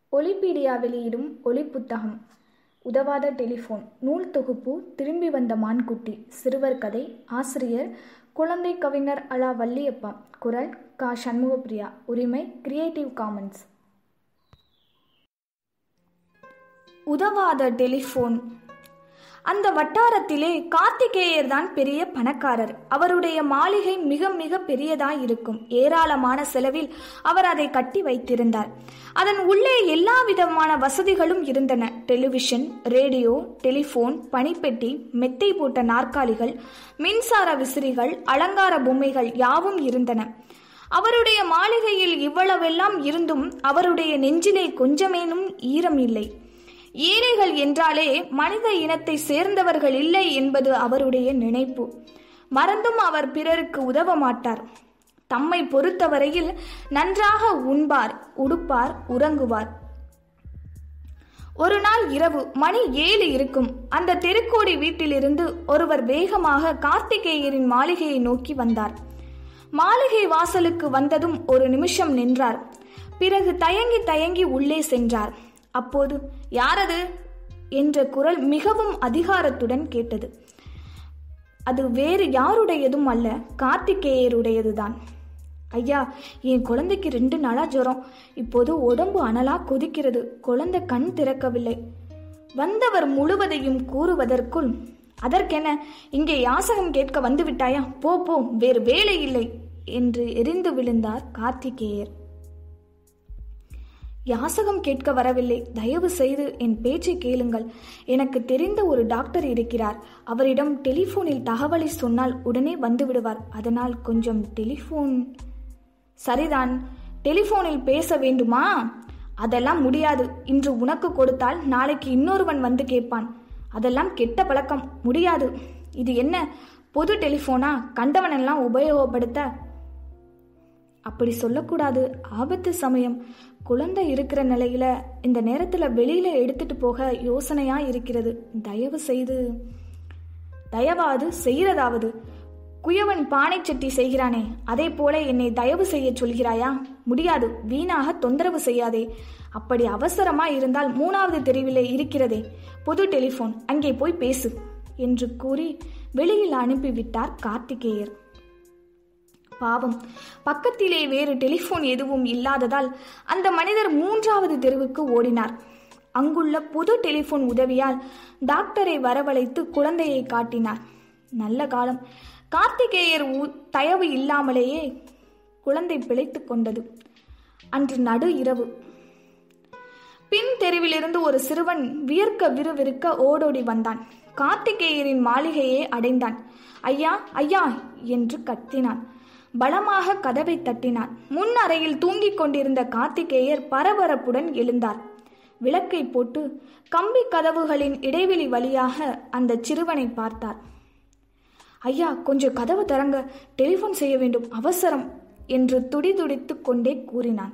ஒலிபீடியா வெளியிடும் ஒலிப்புத்தகம். உதவாத டெலிஃபோன். நூல் தொகுப்பு திரும்பி வந்த மான்குட்டி. சிறுவர் கதை. ஆசிரியர் குழந்தை கவிஞர் அலா வள்ளியப்பா. குரல் கா. சண்முகப்பிரியா. உரிமை கிரியேட்டிவ் காமன்ஸ். உதவாத டெலிஃபோன். அந்த வட்டாரத்திலே கார்த்திகேயர் தான் பெரிய பணக்காரர். அவருடைய மாளிகை மிக மிக பெரியதாயிருக்கும். ஏராளமான செலவில் அவர் அதை கட்டி வைத்திருந்தார். அதன் உள்ளே எல்லா விதமான வசதிகளும் இருந்தன. டெலிவிஷன், ரேடியோ, டெலிபோன், பனிப்பெட்டி, மெத்தை போட்ட நாற்காலிகள், மின்சார விசிறிகள், அலங்கார பொம்மைகள் யாவும் இருந்தன. அவருடைய மாளிகையில் இவ்வளவெல்லாம் இருந்தும் அவருடைய நெஞ்சிலே கொஞ்சமேனும் ஈரம் இல்லை. ஏழைகள் என்றாலே மனித இனத்தை சேர்ந்தவர்கள் இல்லை என்பது அவருடைய நினைப்பு. மறந்தும் அவர் பிறருக்கு உதவ மாட்டார். தம்மை பொறுத்தவரையில் நன்றாக உண்பார், உடுப்பார், உறங்குவார். ஒரு நாள் இரவு மணி 7 இருக்கும். அந்த தெருக்கோடி வீட்டிலிருந்து ஒருவர் வேகமாக கார்த்திகேயரின் மாளிகையை நோக்கி வந்தார். மாளிகை வாசலுக்கு வந்ததும் ஒரு நிமிஷம் நின்றார். பிறகு தயங்கி தயங்கி உள்ளே சென்றார். அப்போது யாரது என்ற குரல் மிகவும் அதிகாரத்துடன் கேட்டது. அது வேறு யாருடையதும் அல்ல, கார்த்திகேயருடையதுதான். ஐயா, என் குழந்தைக்கு 2 நாளா ஜுரம். இப்போது உடம்பு அனலா கொதிக்கிறது. குழந்தை கண் திறக்கவில்லை. வந்தவர் முழுவதையும் கூறுவதற்குள், அதற்கென இங்கே யாசகம் கேட்க வந்து விட்டாயா? போ போ, வேறு வேலை இல்லை என்று எரிந்து விழுந்தார் கார்த்திகேயர். யாசகம் கேட்க வரவில்லை. தயவு செய்து என் பேச்சை கேளுங்கள். எனக்கு தெரிந்த ஒரு டாக்டர் இருக்கிறார். அவரிடம் டெலிஃபோனில் தகவலை சொன்னால் உடனே வந்து விடுவார். அதனால் கொஞ்சம் டெலிஃபோன். சரிதான், டெலிஃபோனில் பேச வேண்டுமா? அதெல்லாம் முடியாது. இன்று உனக்கு கொடுத்தால் நாளைக்கு இன்னொருவன் வந்து கேட்பான். அதெல்லாம் கெட்ட பழக்கம். முடியாது. இது என்ன பொது டெலிஃபோனா? கண்டவனெல்லாம் உபயோகப்படுத்த? அப்படி சொல்லக்கூடாது. ஆபத்து சமயம். குழந்தை இருக்கிற நிலையில இந்த நேரத்துல வெளியில எடுத்துட்டு போக யோசனையா இருக்கிறது. தயவு செய்து. தயவாது செய்யறதாவது? குயவன் பானை சட்டி செய்கிறானே, அதே போல என்னை தயவு செய்ய சொல்கிறாயா? முடியாது. வீணாக தொந்தரவு செய்யாதே. அப்படி அவசரமா இருந்தால் 3வது தெருவிலே இருக்கிறதே பொது டெலிஃபோன், அங்கே போய் பேசு என்று கூறி வெளியில் அனுப்பிவிட்டார் கார்த்திகேயர். பாவம், பக்கத்திலே வேறு டெலிஃபோன் எதுவும் இல்லாததால் அந்த மனிதர் 3வது தெருவுக்கு ஓடினார். அங்குள்ள புது டெலிஃபோன் உதவியால் டாக்டரை வரவழைத்து குழந்தையை காட்டினார். நல்ல காலம். கார்த்திகேயர் தயவு இல்லாமலேயே குழந்தை பிழைத்து கொண்டது. அன்று நடு இரவு. பின் தெருவிலிருந்து ஒரு சிறுவன் வியர்க்க விறுவிறுக்க ஓடோடி வந்தான். கார்த்திகேயரின் மாளிகையை அடைந்தான். ஐயா ஐயா என்று கத்தினான். பலமாக கதவை தட்டினான். முன் அறையில் தூங்கிக் கொண்டிருந்த கார்த்திகேயர் பரபரப்புடன் எழுந்தார். விளக்கை போட்டு கம்பி கதவுகளின் இடைவெளி வழியாக அந்த சிறுவனை பார்த்தார். ஐயா, கொஞ்சம் கதவு திறங்க, டெலிபோன் செய்ய வேண்டும், அவசரம் என்று துடிதுடித்து கொண்டே கூறினான்.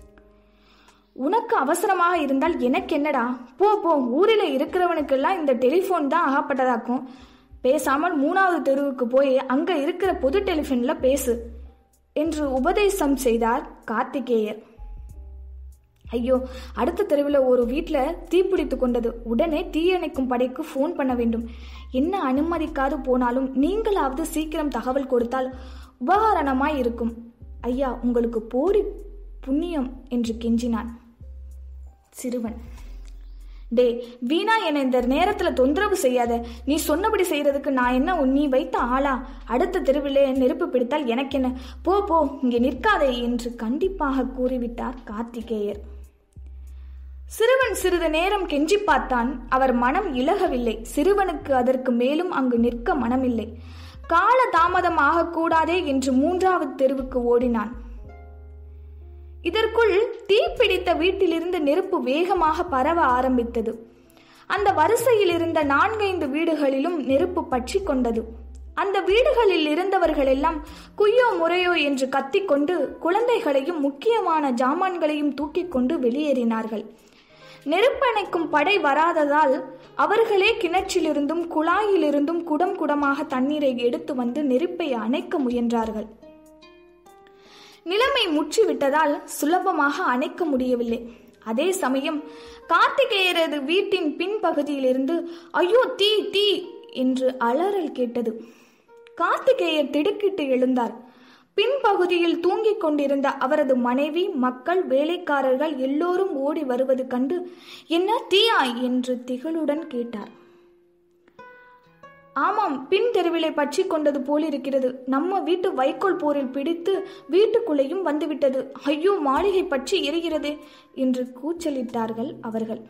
உனக்கு அவசரமாக இருந்தால் எனக்கு என்னடா? போ போ, ஊரில் இருக்கிறவனுக்கெல்லாம் இந்த டெலிபோன் தான் ஆகப்பட்டதாக்கும். பேசாமல் 3வது தெருவுக்கு போய் அங்க இருக்கிற பொது டெலிபோன்ல பேசு என்று உபதேசம் செய்தார் கார்த்திகேயர். ஐயோ, அடுத்த தெருவில் ஒரு வீட்டில் தீப்பிடித்து கொண்டது. உடனே தீயணைக்கும் படைக்கு போன் பண்ண வேண்டும். என்ன அனுமதிக்காது போனாலும் நீங்களாவது சீக்கிரம் தகவல் கொடுத்தால் உபகாரணமாய் இருக்கும். ஐயா, உங்களுக்கு போடி புண்ணியம் என்று கெஞ்சினான் சிறுவன். டே, வீணா என்னை இந்த நேரத்துல தொந்தரவு செய்யாத. நீ சொன்னபடி செய்யறதுக்கு நான் என்ன நீ வைத்த ஆளா? அடுத்த தெருவிலே நெருப்பு பிடித்தால் எனக்கு என்ன? போ போ, இங்கே நிற்காதே என்று கண்டிப்பாக கூறிவிட்டார் கார்த்திகேயர். சிறுவன் சிறிது நேரம் கெஞ்சி பார்த்தான். அவர் மனம் இலகவில்லை. சிறுவனுக்கு அதற்கு மேலும் அங்கு நிற்க மனமில்லை. கால தாமதமாக கூடாதே என்று 3வது தெருவுக்கு ஓடினான். இதற்குள் தீப்பிடித்த வீட்டிலிருந்து நெருப்பு வேகமாக பரவ ஆரம்பித்தது. அந்த வரிசையில் இருந்த 4-5 வீடுகளிலும் நெருப்பு பற்றி கொண்டது. அந்த வீடுகளில் இருந்தவர்கள் எல்லாம் குய்யோ முறையோ என்று கத்திக்கொண்டு குழந்தைகளையும் முக்கியமான ஜாமான்களையும் தூக்கி கொண்டு வெளியேறினார்கள். நெருப்பணைக்கும் படை வராததால் அவர்களே கிணற்றிலிருந்தும் குழாயிலிருந்தும் குடம் குடமாக தண்ணீரை எடுத்து வந்து நெருப்பை அணைக்க முயன்றார்கள். நிலைமை முற்றிவிட்டதால் சுலபமாக அணைக்க முடியவில்லை. அதே சமயம் கார்த்திகேயரது வீட்டின் பின்பகுதியிலிருந்து ஐயோ தீ தீ என்று அலறல் கேட்டது. கார்த்திகேயர் திடுக்கிட்டு எழுந்தார். பின்பகுதியில் தூங்கிக் கொண்டிருந்த அவரது மனைவி, மக்கள், வேலைக்காரர்கள் எல்லோரும் ஓடி வருவது கண்டு என்ன தீயா என்று திகிலுடன் கேட்டார். ஆமாம், பின் தெருவிலை பற்றி கொண்டது போலிருக்கிறது. நம்ம வீட்டு வைக்கோல் போரில் பிடித்து வீட்டுக்குள்ளேயும் வந்துவிட்டது. ஐயோ, மாளிகை பற்றி எரிகிறது என்று கூச்சலிட்டார்கள் அவர்கள்.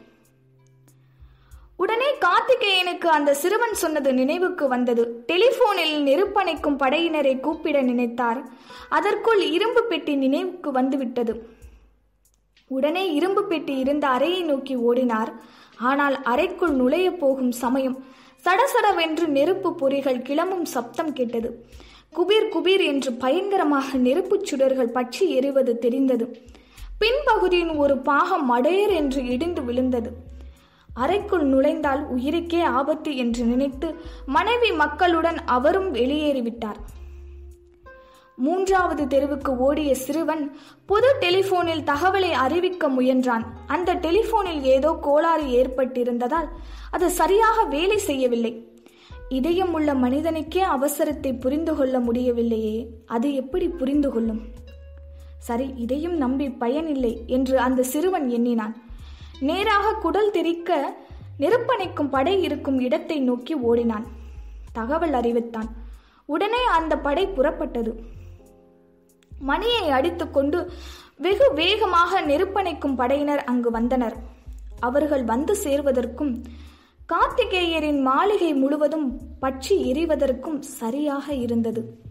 உடனே கார்த்திகேயனுக்கு அந்த சிறுவன் சொன்னது நினைவுக்கு வந்தது. டெலிபோனில் நெருப்பணைக்கும் படையினரை கூப்பிட நினைத்தார். அதற்குள் இரும்பு பெட்டி நினைவுக்கு வந்துவிட்டது. உடனே இரும்பு பெட்டி இருந்த அறையை நோக்கி ஓடினார். ஆனால் அறைக்குள் நுழைய போகும் சமயம் சடசடவென்று நெருப்பு பொறிகள் கிளம்பும் சப்தம் கேட்டது. குபீர் குபீர் என்று பயங்கரமாக நெருப்புச் சுடர்கள் பற்றி எரிவது தெரிந்தது. பின்பகுதியின் ஒரு பாகம் மடையர் என்று இடிந்து விழுந்தது. அறைக்குள் நுழைந்தால் உயிருக்கே ஆபத்து என்று நினைத்து மனைவி மக்களுடன் அவரும் வெளியேறிவிட்டார். 3வது தெருவுக்கு ஓடிய சிறுவன் பொது டெலிபோனில் தகவலை அறிவிக்க முயன்றான். அந்த டெலிபோனில் ஏதோ கோளாறு ஏற்பட்டிருந்ததால் அது சரியாக வேலை செய்யவில்லை. இதயம் உள்ள மனிதனுக்கே அவசரத்தை புரிந்து கொள்ள முடியவில்லையே, அது எப்படி புரிந்து கொள்ளும்? சரி, இதையும் நம்பி பயனில்லை என்று அந்த சிறுவன் எண்ணினான். நேராக குடல் தெரிக்க நெருப்பணைக்கும் படை இருக்கும் இடத்தை நோக்கி ஓடினான். தகவல் அறிவித்தான். உடனே அந்த படை புறப்பட்டது. மணியை அடித்துக்கொண்டு வெகு வேகமாக நெருப்பணைக்கும் படையினர் அங்கு வந்தனர். அவர்கள் வந்து சேர்வதற்கும் கார்த்திகேயரின் மாளிகை முழுவதும் பற்றி எரிவதற்கும் சரியாக இருந்தது.